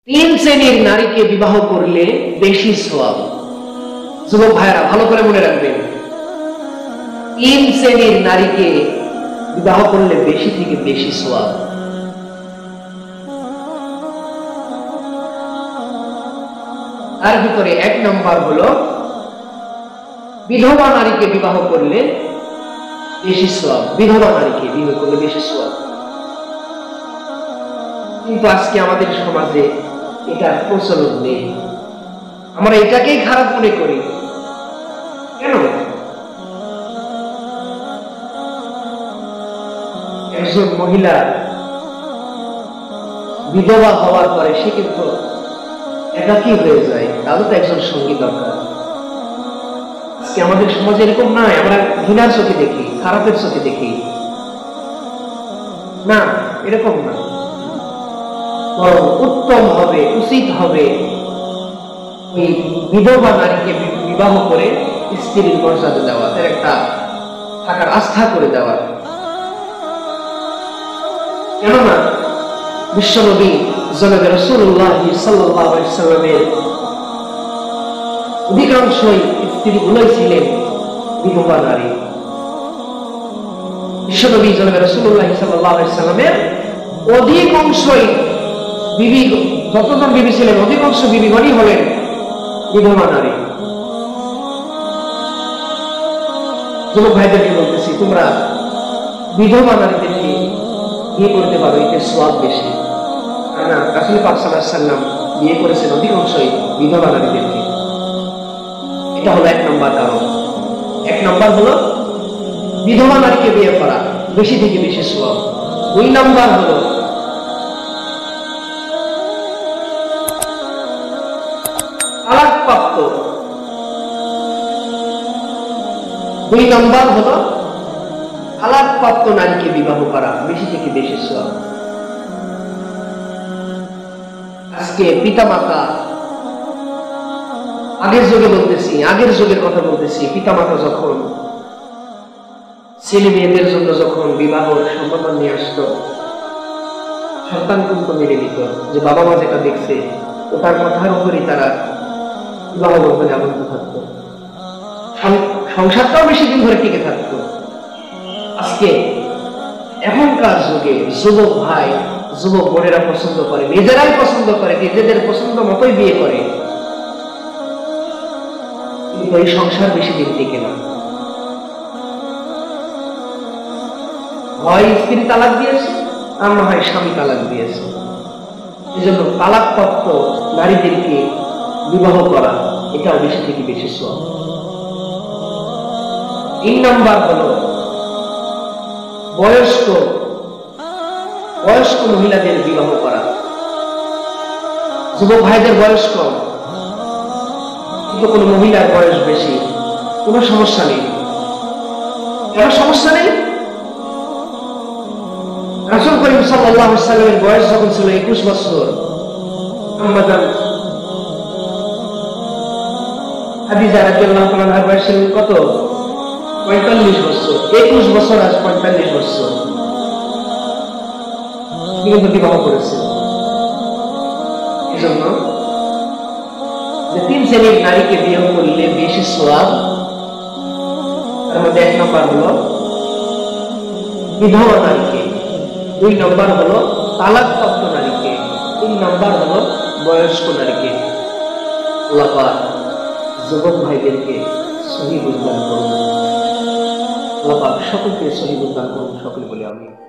তিন শ্রেণীর নারীকে বিবাহ করলে বেশি সওয়াব। যুবক ভাইরা ভালো করে মনে রাখবেন, তিন শ্রেণীর নারীকে বিবাহ করলে বেশি থেকে বেশি সওয়াব। তার ভিতরে এক নম্বর হলো বিধবা নারীকে বিবাহ করলে বেশি সওয়াব। বিধবা নারীকে বিবাহ করলে বেশি সওয়াব। কিন্তু আজকে আমাদের সমাজে এটার প্রচলন নেই। আমরা এটাকেই খারাপ মনে করি। কেন? একজন মহিলা বিধবা হওয়ার পরে সে কিন্তু একাকী হয়ে যায়, তারও তো একজন সঙ্গী দরকার। আজকে আমাদের সমাজে এরকম নাই। আমরা ঘৃণার চোখে দেখি, খারাপের চোখে দেখি না, এরকম না। বরং উত্তম হবে, উচিত হবে ওই বিধবা নারীকে বিবাহ করে স্ত্রীর মর্যাদা দেওয়া, তার একটা থাকার আস্থা করে দেওয়া। কেননা বিশ্বনবী জনাবে রাসূলুল্লাহ সাল্লাল্লাহু আলাইহি ওয়াসাল্লামের অধিকাংশই স্ত্রীগুলোই ছিলেন বিধবা নারী। বিশ্বনবী জনাবে রাসূলুল্লাহ সাল্লাল্লাহু আলাইহি ওয়াসাল্লামের অধিকাংশই বিবি, যতজন বিবি ছিলেন অধিকাংশ বিবিগণই হলেন বিধবা নারী। যুবক ভাইদেরকে বলতেছি, তোমরা বিধবা নারীদেরকে বিয়ে করতে পারো, এতে সওয়াব বেশি। না, রাসূল পাক সাল্লাল্লাহু আলাইহি ওয়াসাল্লাম বিয়ে করেছেন অধিকাংশই বিধবা নারীদেরকে। এটা হলো এক নম্বর কারণ। এক নম্বর হলো বিধবা নারীকে বিয়ে করা বেশি থেকে বেশি সওয়াব। দুই নম্বর হলো তালাকপ্রাপ্ত, দুই নম্বর হলো তালাকপ্রাপ্ত নারীকে বিবাহ করা বেশি থেকে বেশি সওয়াব। আজকে পিতামাতা, আগের যুগে বলতেছি, আগের যুগের কথা বলতেছি, পিতামাতা যখন ছেলে মেয়েদের জন্য যখন বিবাহ সম্পাদন নিয়ে আসতো, সন্তান কিন্তু মেনে নিত যে বাবা মা যেটা দেখছে ওটার কথার উপরই তারা বিবাহ বন্ধনে আবদ্ধ থাকতো। সংসারটাও বেশি দিন ধরে টিকে থাকতো। আজকে এখনকার যুগে যুবক ভাই, যুবক বোনেরা পছন্দ করে, নিজেরাই পছন্দ করে, নিজেদের পছন্দ মতোই বিয়ে করে, কিন্তু এই সংসার বেশি দিন টিকে না। হয় স্ত্রী তালাক দিয়েছে, আর না হয় স্বামী তালাক দিয়েছে। এই জন্য তালাকপ্রাপ্ত নারীদেরকে বিবাহ করা এটাও বেশি থেকে বেশি সওয়াব। তিন নম্বর হলো বয়স্ক মহিলাদের বিবাহ করা। যুবক ভাইদের বয়স কম, কিন্তু কোন মহিলার বয়স বেশি, কোনো সমস্যা নেই। কেন সমস্যা নেই? রাসূল করিম সাল্লাল্লাহু আলাইহি ওয়াসাল্লামের বয়স যখন ছিল 21 বছর, আম্মাজান হাদিজা রাদিয়াল্লাহু তাআলা আনহার বয়স ছিল কত? 45 বছর। 21 বছর আজ 45 বছর কিন্তু বিবাহ করেছে। এজন্য যে তিন শ্রেণীর নারীকে বিয়ে করলে বেশি সওয়াব, তার মধ্যে এক নম্বর হলো বিধবা নারীকে, দুই নম্বর হলো তালাকপ্রাপ্ত নারীকে, তিন নম্বর হলো বয়স্ক নারীকে। আল্লাহ পাক যুবক ভাইদেরকে সহি বুঝদান করুন। আল্লাহ পাক সকলকে সহি বুঝদান করুন। সকলে বলি আমিন।